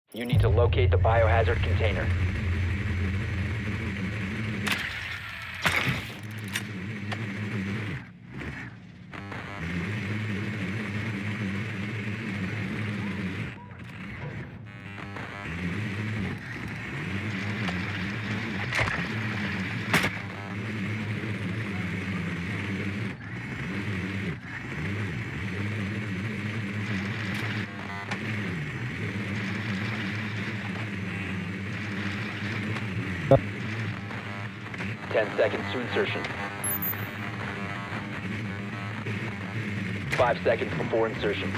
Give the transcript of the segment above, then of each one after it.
You need to locate the biohazard container. Seconds to insertion. 5 seconds before insertion.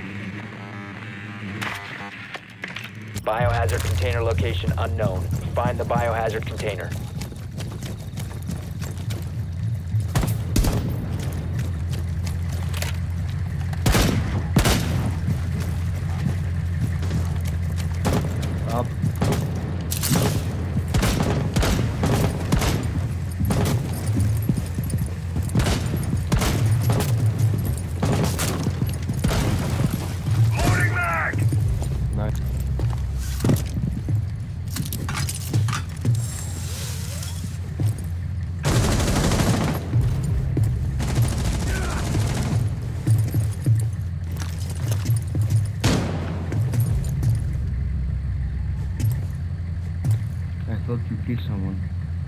Biohazard container location unknown. Find the biohazard container. Up. I thought you killed someone.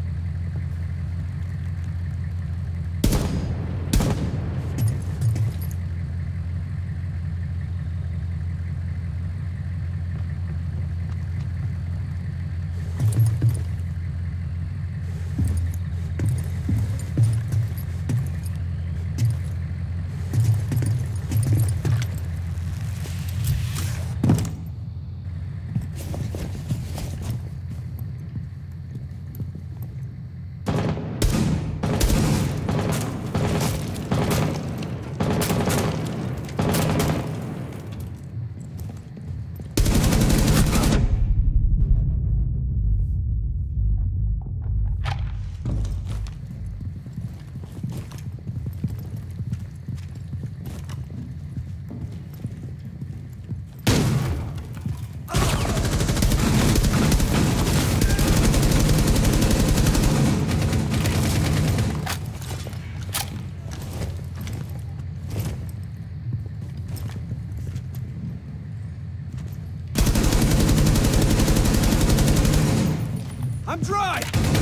I'm dry!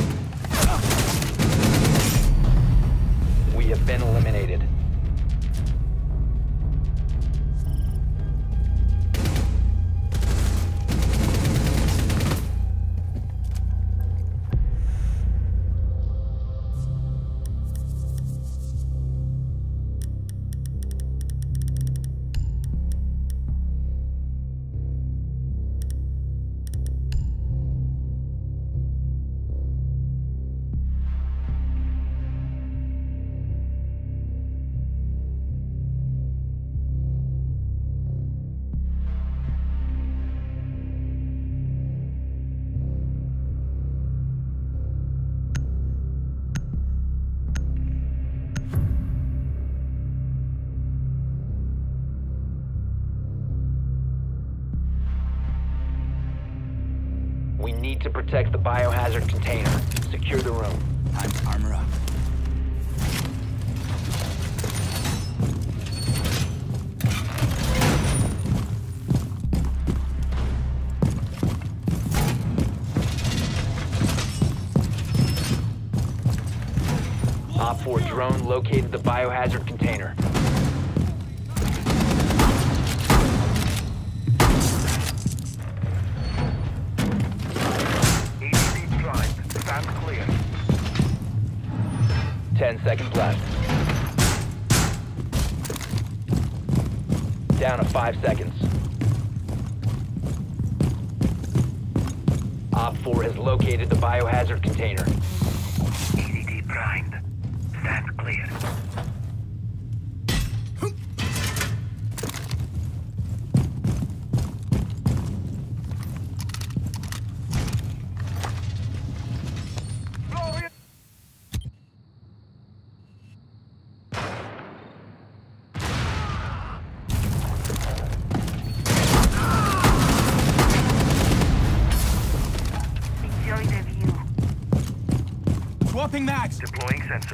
We have been eliminated. We need to protect the biohazard container. Secure the room. Time to armor up. Op 4 drone located the biohazard container. EDD blind. Stand clear. 10 seconds left. Down to 5 seconds. Op 4 has located the biohazard container. EDD primed. Stand clear. Enjoy the view. Swapping mags. Deploying sensor.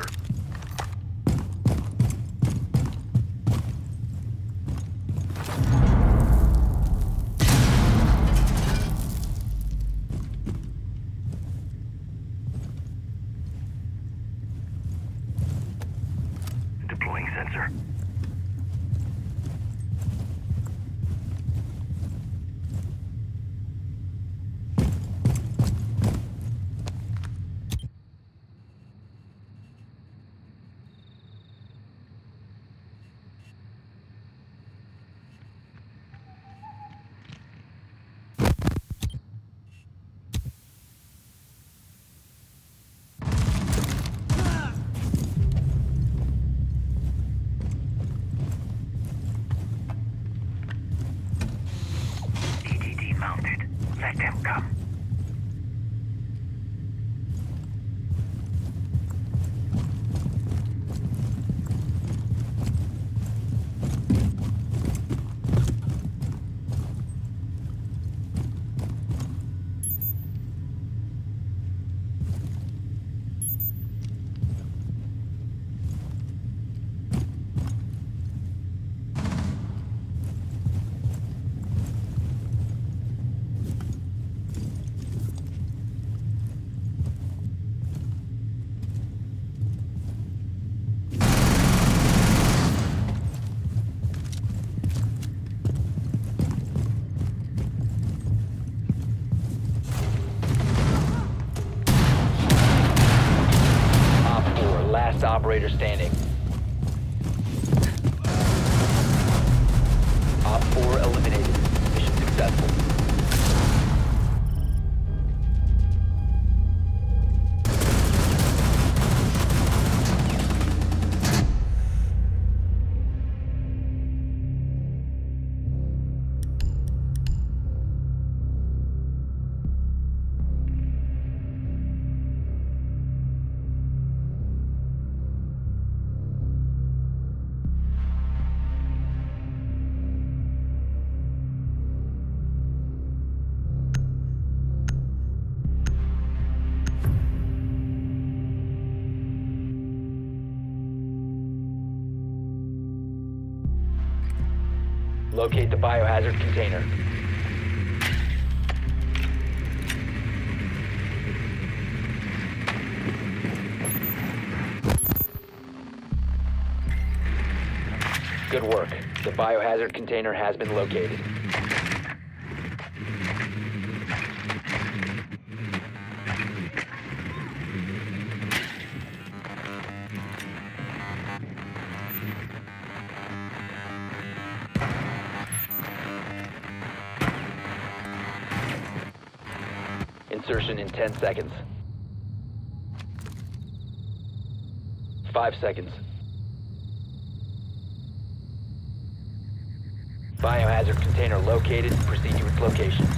Deploying sensor. EDD mounted. Let them come. Last operator standing. Op 4 eliminated. Mission successful. Locate the biohazard container. Good work. The biohazard container has been located. Insertion in 10 seconds. 5 seconds. Biohazard container located. Proceed to its location.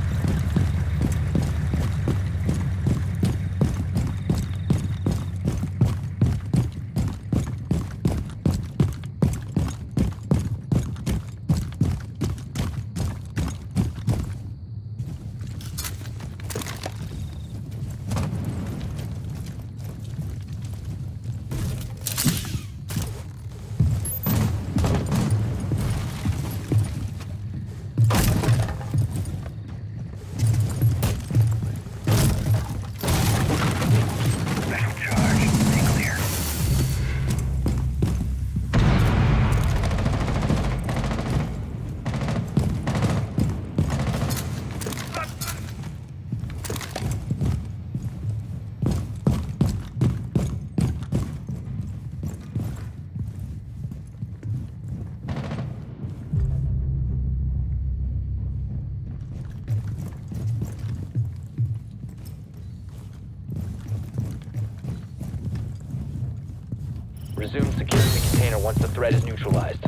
Resume securing the container once the threat is neutralized.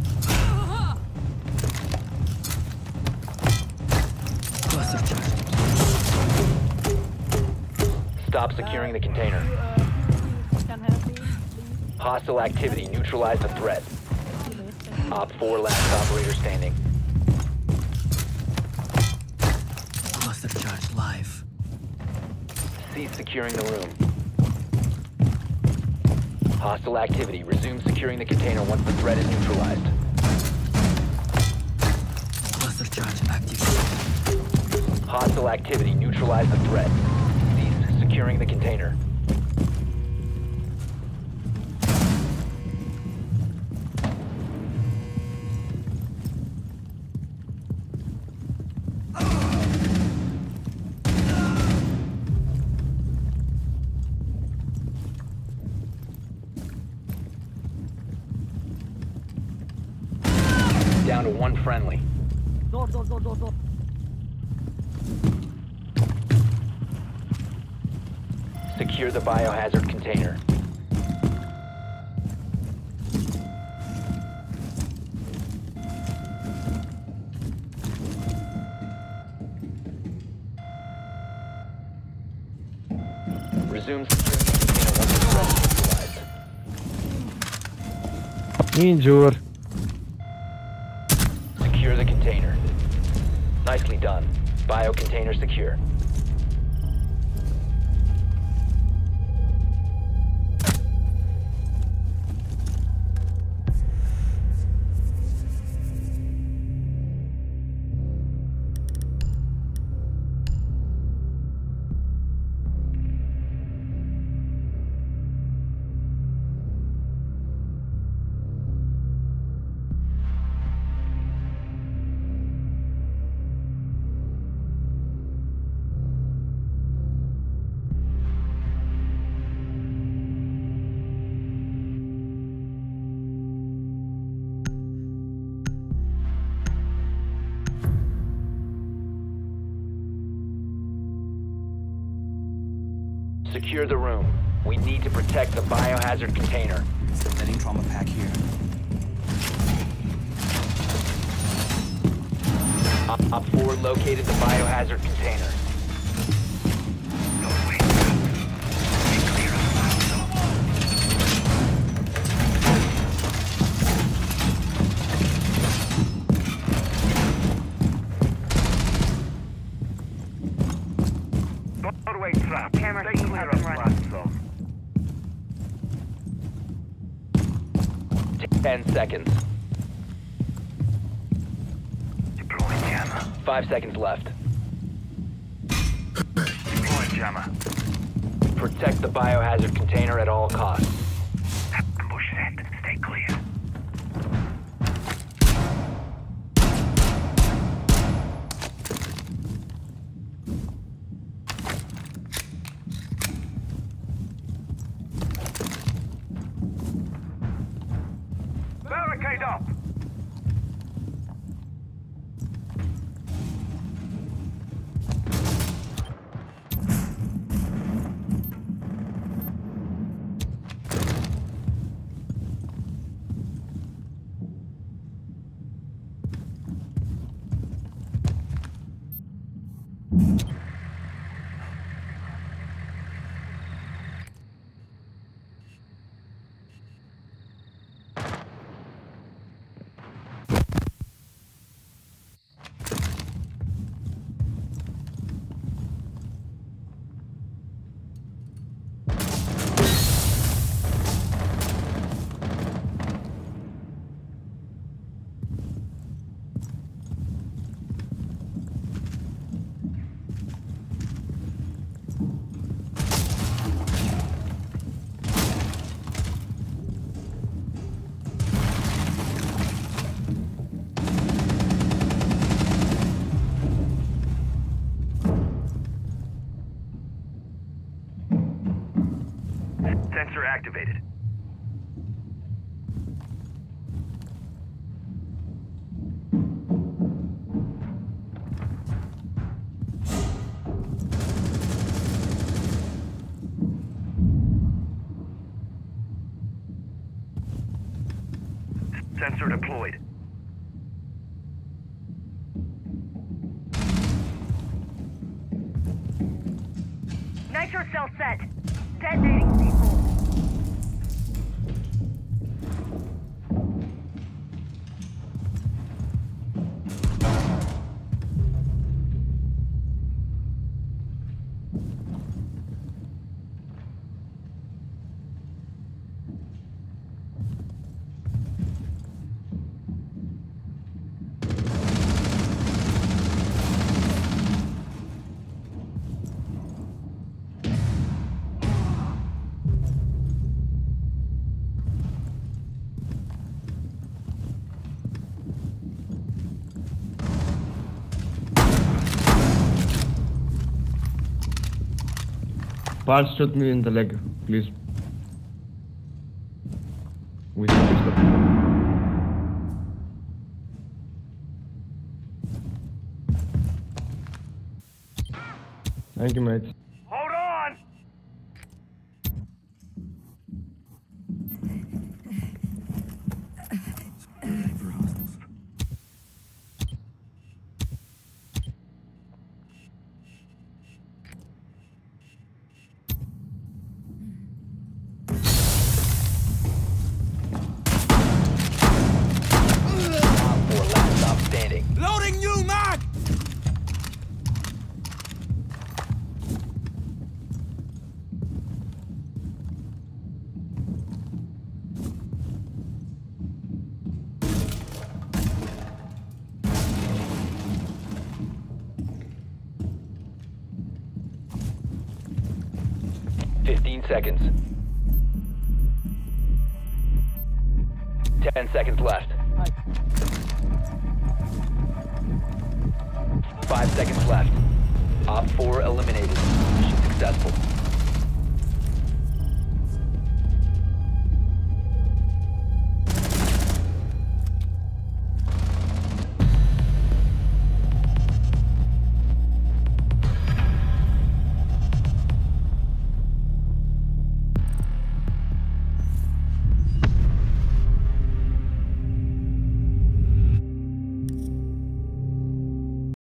Stop securing the container. Hostile activity. Neutralize the threat. Op 4 last operator standing. Cluster charge live. Cease securing the room. Hostile activity. Resume securing the container once the threat is neutralized. Cluster charge active. Hostile activity. Neutralize the threat. Cease securing the container. Down to one friendly. Door. Secure the biohazard container. Resume securing the container once the threat is neutralized. Injure. Secure the container. Nicely done. Bio container secure. Secure the room. We need to protect the biohazard container. Setting trauma pack here. Op 4 located the biohazard container. Don't wait. Stay clear of the milestone. Doorway trap. Camera Stay feed clear up of and the running. blast zone. 10 seconds. Deploying jammer. 5 seconds left. Deploying jammer. Protect the biohazard container at all costs. Ambush set. Stay clear. Barricade up. Sensor activated. Sensor deployed. Nitro cell set. Detonating C4. Pulse shot me in the leg, please. With the pistol. Thank you, mate. Hold on! For hostiles. Op 4 last stop standing. Loading new mag! Seconds. 10 seconds left. 5 seconds left. Op 4 eliminated. Mission successful.